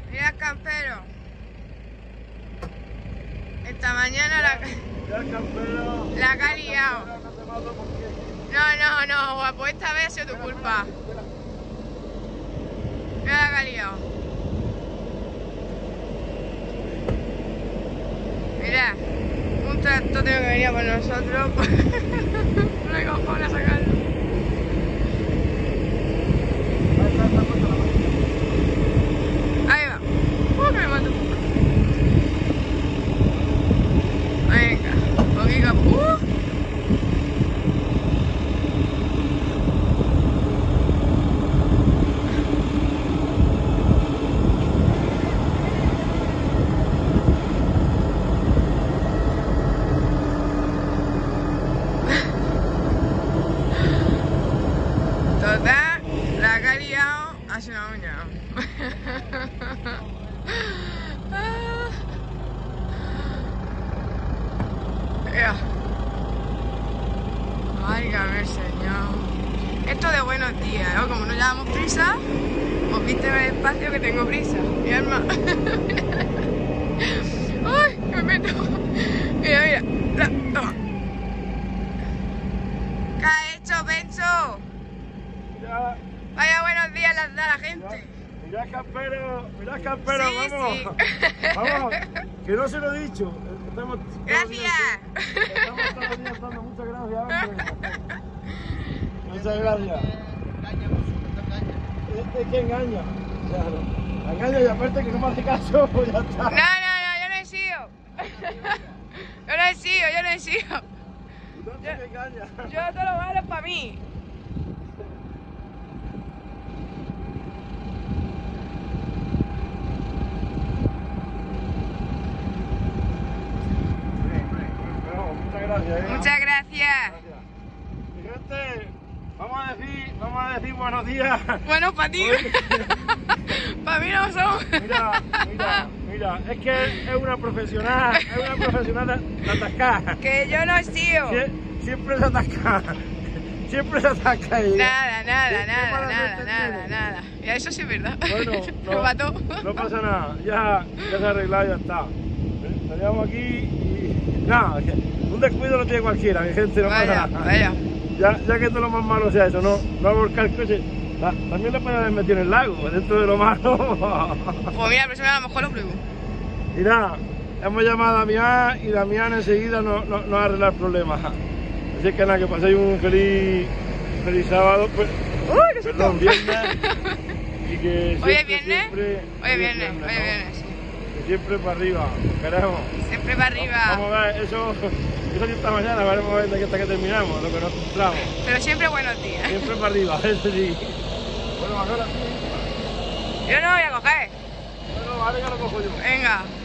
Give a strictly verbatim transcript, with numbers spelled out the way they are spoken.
Mira el campero. Esta mañana la, la que ha liado. No, no, no, guapo, esta vez ha sido tu culpa. Mira la que ha liado. Mira, un tractor tengo que venir por nosotros. No hay cojones a sacarlo. Ahí va. Uh, que me mato. Venga, poquito. Uh. Total, la que ha liado ha sido una uña. Ya. Válgame, señor. Esto de buenos días, ¿no? Como no llevamos prisa, pues viste el espacio que tengo prisa. Mi alma. ¡Ay! Que me meto. Mira, mira. La, toma. ¿Qué ha hecho, Pencho? Mira, Vaya buenos días las da la gente. mira, mira campero, mira campero, Sí, vamos. sí. Vamos, que no se lo he dicho. Estamos, Gracias. Estamos todos los días dando muchas gracias, hombre. Muchas gracias. Este es que engaña. Claro. Engaña y aparte que no me hace caso, pues ya está. No, no, no, yo no he sido. Yo no he sido, yo no he sido. No te me engañas. Yo todo lo malo es para mí. Bueno, muchas gracias. ¿eh? Muchas gracias. Gracias. Mi gente, vamos a decir, vamos a decir buenos días. Bueno, para ti. Para mí no son. Mira, mira, mira, es que es una profesional, es una profesional de, de atascar. Que yo no he sido. Sie- siempre se atasca, siempre se atasca ella. Nada, nada, ¿Qué- qué nada, mala nada, suerte nada, tiene? nada. Y eso sí es verdad. Bueno, Me no, mató. no pasa nada, ya, ya se ha arreglado, ya está. ¿Eh? Salíamos aquí y nada, que un descuido lo tiene cualquiera, mi gente, no Vaya, pasa nada. vaya. Ya, ya que todo lo más malo sea eso, no, no volcar el coche. Ta- También le pueden haber metido en el lago, dentro de lo malo. Pues mira, pero a lo mejor lo pruebo. Y nada, hemos llamado a Damián y Damián enseguida nos, nos, nos va a arreglar el problema. Así que nada, que paséis un feliz, feliz sábado, pues, ¡Uy, qué susto! perdón, viernes. Y que ¿Hoy es siempre, viernes? siempre- Hoy es viernes, ¿no? hoy es viernes. Que siempre para arriba, queremos. Siempre para arriba. Vamos a ver, eso, eso sí esta mañana, veremos a ver de qué hasta que terminamos, lo que nos encontramos. Pero siempre buenos días. Siempre para arriba, eso sí. Bueno, Manuela, Yo no voy a coger. bueno, vale que lo cojo yo. Venga.